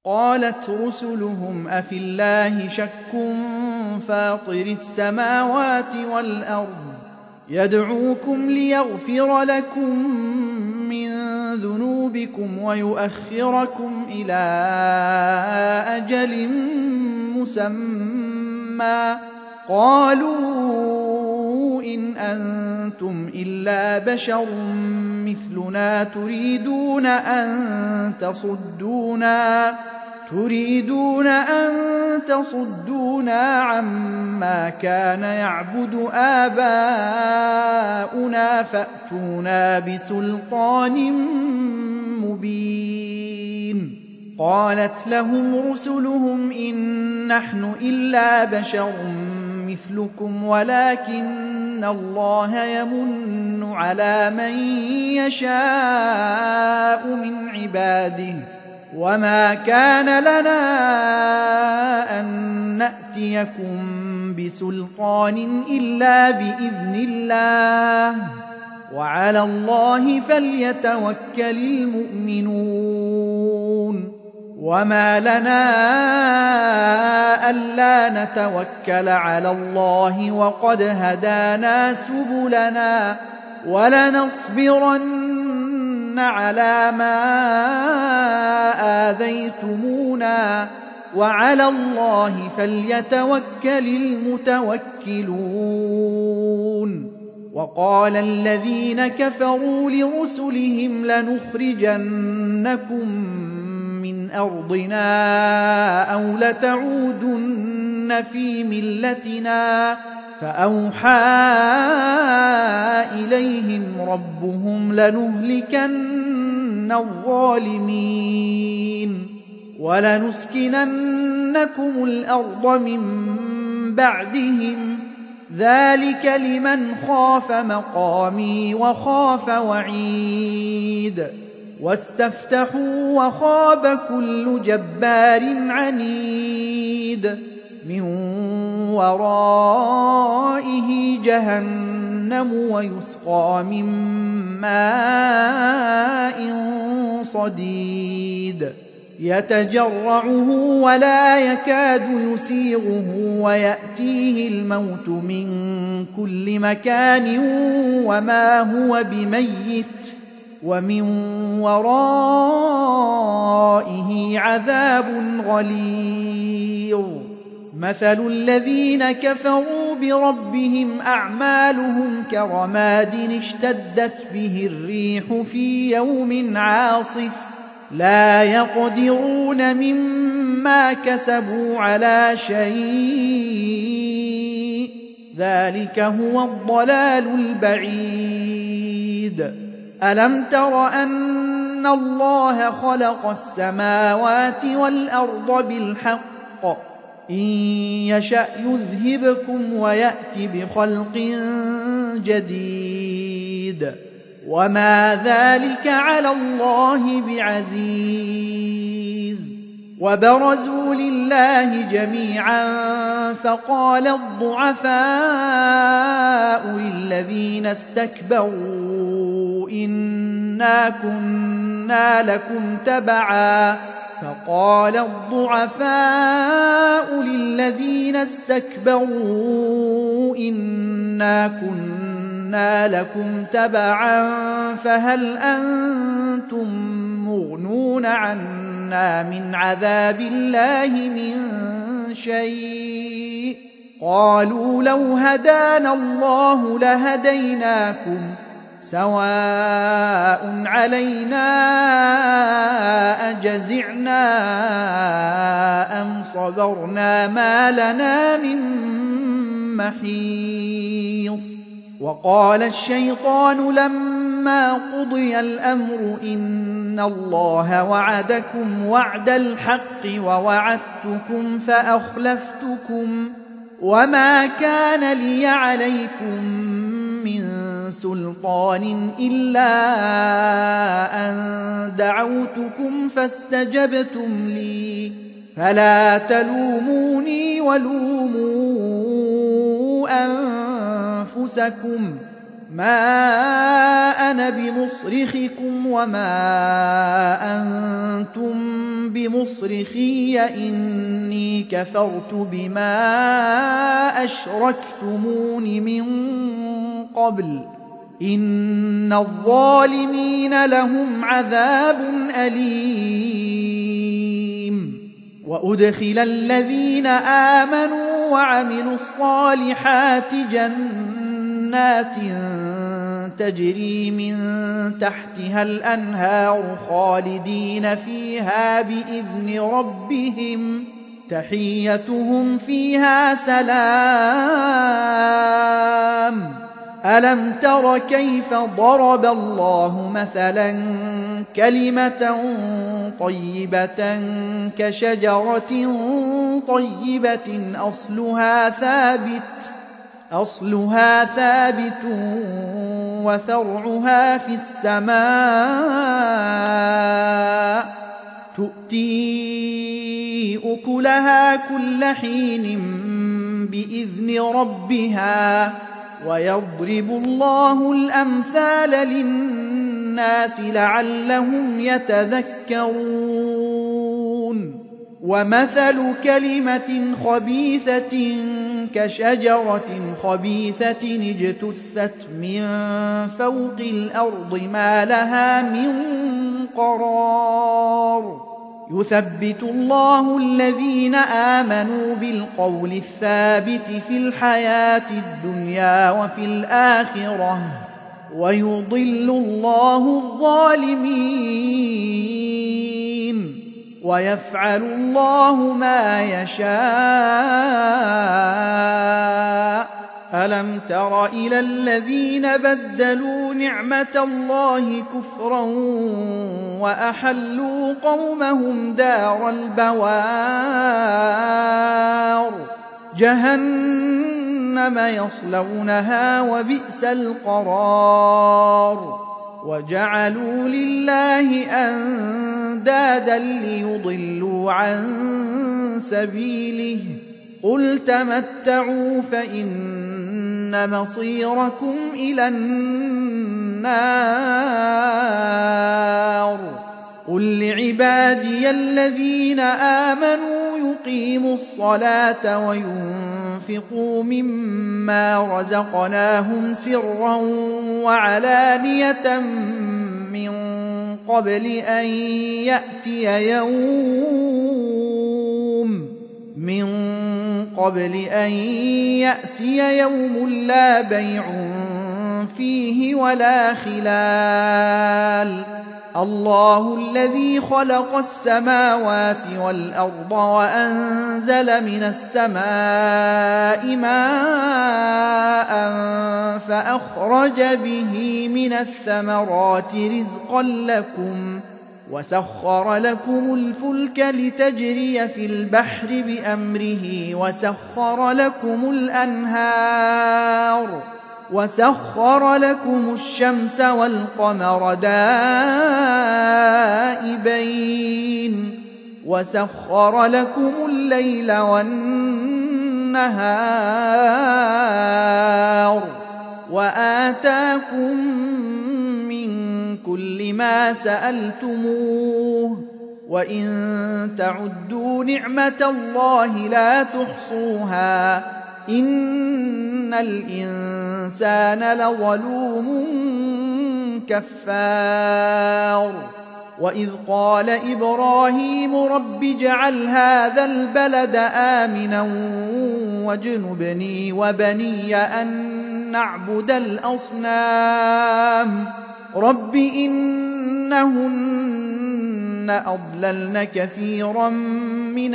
قالت رسلهم أفي الله شك فاطر السماوات والأرض يدعوكم ليغفر لكم من ذنوبكم ويؤخركم إلى أجل مسمى قالوا إن أنتم إلا بشر مثلنا تريدون أن تصدونا عما كان يعبد آباؤنا فأتونا بسلطان مبين. قالت لهم رسلهم إن نحن إلا بشر مثلكم ولكن الله يمن على من يشاء من عباده وما كان لنا أن نأتيكم بسلطان إلا بإذن الله وعلى الله فليتوكل المؤمنون. وما لنا ألا نتوكل على الله وقد هدانا سبلنا ولنصبرن على ما آذيتمونا وعلى الله فليتوكل المتوكلون. وقال الذين كفروا لرسلهم لنخرجنكم من أرضنا أو لتعودن في ملتنا فأوحى إليهم ربهم لنهلكن الظالمين ولنسكننكم الأرض من بعدهم ذلك لمن خاف مقامي وخاف وعيد. واستفتحوا وخاب كل جبار عنيد من ورائه جهنم ويسقى من ماء صديد يتجرعه ولا يكاد يسيغه ويأتيه الموت من كل مكان وما هو بميت ومن ورائه عذاب غليظ. مثل الذين كفروا بربهم أعمالهم كرماد اشتدت به الريح في يوم عاصف لا يقدرون مما كسبوا على شيء ذلك هو الضلال البعيد. ألم تر أن الله خلق السماوات والأرض بالحق إن يشأ يذهبكم ويأت بخلق جديد وما ذلك على الله بعزيز. وبرزوا لله جميعا فقال الضعفاء للذين استكبروا إنا كنا لكم تبعا فهل أنتم مغنون عنا من عذاب الله من شيء قالوا لو هدانا الله لهديناكم سواء علينا أجزعنا أم صبرنا ما لنا من محيص. وقال الشيطان لما قضي الأمر إن الله وعدكم وعد الحق ووعدتكم فأخلفتكم وما كان لي عليكم من سلطان إلا أن دعوتكم فاستجبتم لي فلا تلوموني ولوموا أنفسكم ما أنا بمصرخكم وما أنتم بمصرخي إني كفرت بما أشركتمون من قبل إن الظالمين لهم عذاب أليم. وأدخل الذين آمنوا وعملوا الصالحات جنات تجري من تحتها الأنهار خالدين فيها بإذن ربهم تحيتهم فيها سلام. ألم تر كيف ضرب الله مثلا كلمة طيبة كشجرة طيبة أصلها ثابت وفرعها في السماء تؤتي أكلها كل حين بإذن ربها ويضرب الله الأمثال للناس لعلهم يتذكرون. ومثل كلمة خبيثة كشجرة خبيثة اجتثت من فوق الأرض ما لها من قرار. يثبت الله الذين آمنوا بالقول الثابت في الحياة الدنيا وفي الآخرة ويضل الله الظالمين ويفعل الله ما يشاء. ألم تر إلى الذين بدلوا نعمة الله كفرا وأحلوا قومهم دار البوار جهنم يصلونها وبئس القرار. وجعلوا لله أندادا ليضلوا عن سبيله قل تمتعوا فإن مصيركم إلى النار. قل لعبادي الذين آمنوا يقيموا الصلاة وينفقوا مما رزقناهم سرا وعلانية من قبل أن يأتي يوم لا بيع فيه ولا خلال. الله الذي خلق السماوات والأرض وأنزل من السماء ماء فأخرج به من الثمرات رزقا لكم وسخر لكم الفلك لتجري في البحر بأمره وسخر لكم الشمس والقمر دائبين وسخر لكم الليل والنهار وآتاكم من كل ما سألتموه وإن تعدوا نعمة الله لا تحصوها إن الإنسان لظلوم كفار. وإذ قال إبراهيم رب اجعل هذا البلد آمنا واجنبني وبني أن نعبد الأصنام رب إنهن أضللن كثيرا من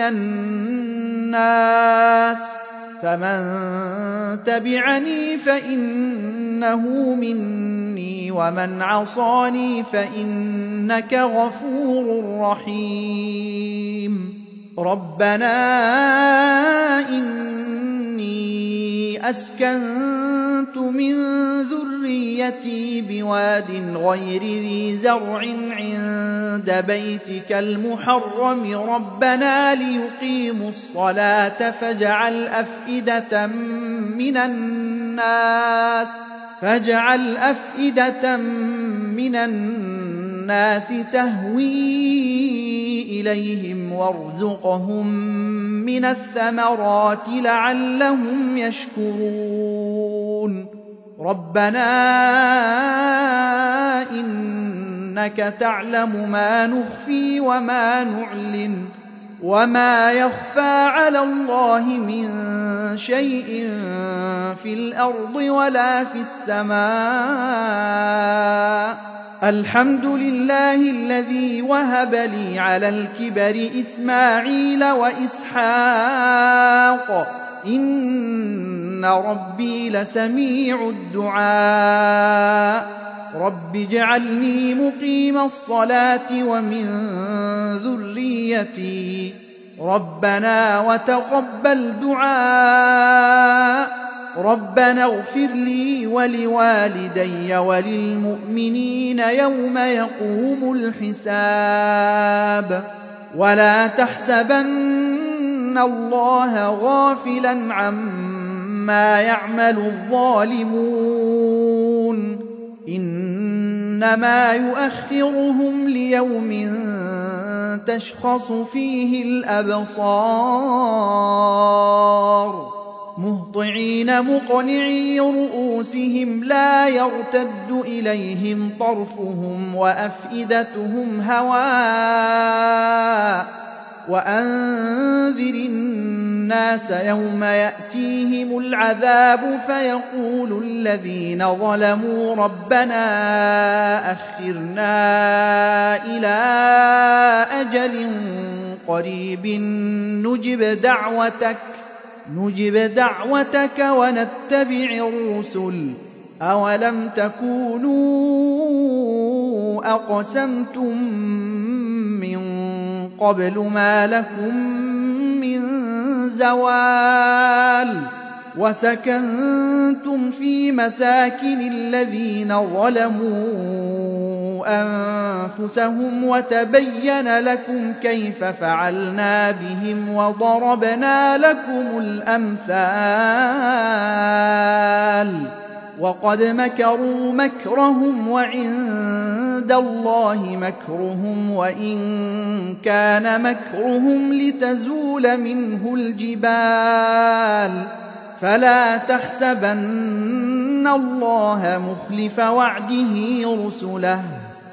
الناس فمن تبعني فإنه مني ومن عصاني فإنك غفور رحيم. ربنا إني أسكنت من ذريتي بواد غير ذي زرع عند بيتك المحرم ربنا ليقيموا الصلاة فاجعل أفئدة من الناس تهوي إليهم وارزقهم من الثمرات لعلهم يشكرون ربنا إنك تعلم ما نخفي وما نعلن وما يخفى على الله من شيء في الأرض ولا في السماء الحمد لله الذي وهب لي على الكبر إسماعيل وإسحاق إن ربي لسميع الدعاء رب اجعلني مقيم الصلاة ومن ذريتي ربنا وتقبل دعاء ربنا اغفر لي ولوالدي وللمؤمنين يوم يقوم الحساب ولا تحسبن الله غافلا عما يعمل الظالمون إنما يؤخرهم ليوم تشخص فيه الأبصار مهطعين مقنعي رؤوسهم لا يرتد إليهم طرفهم وأفئدتهم هواء وأنذر الناس يوم يأتيهم العذاب فيقول الذين ظلموا ربنا أخرنا إلى أجل قريب نجب دعوتك ونتبع الرسل أولم تكونوا أقسمتم من قبل ما لكم من زوال وسكنتم في مساكن الذين ظلموا أنفسهم وتبين لكم كيف فعلنا بهم وضربنا لكم الأمثال وقد مكروا مكرهم وعند الله مكرهم وإن كان مكرهم لتزول منه الجبال فلا تحسبن الله مخلف وعده رسله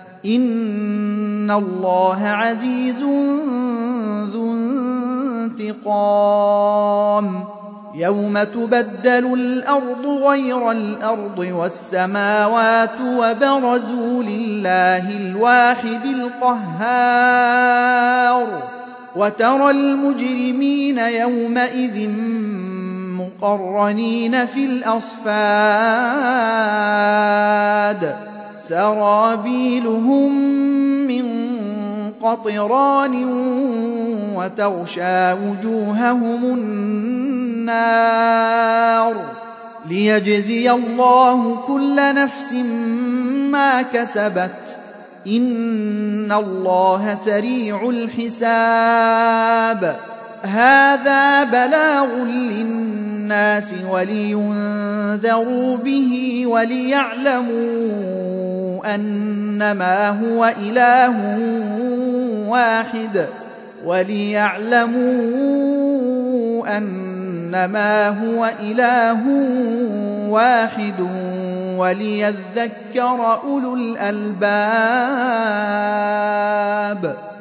إن الله عزيز ذو انتقام يوم تبدل الأرض غير الأرض والسماوات وبرزوا لله الواحد القهار وترى المجرمين يومئذ مقرنين في الأصفاد سرابيلهم من قطران وتغشى وجوههم النار ليجزي الله كل نفس ما كسبت إن الله سريع الحساب هذا بلاغ للناس ولينذروا به وليعلموا أنما هو إله واحد وليذكر أولو الألباب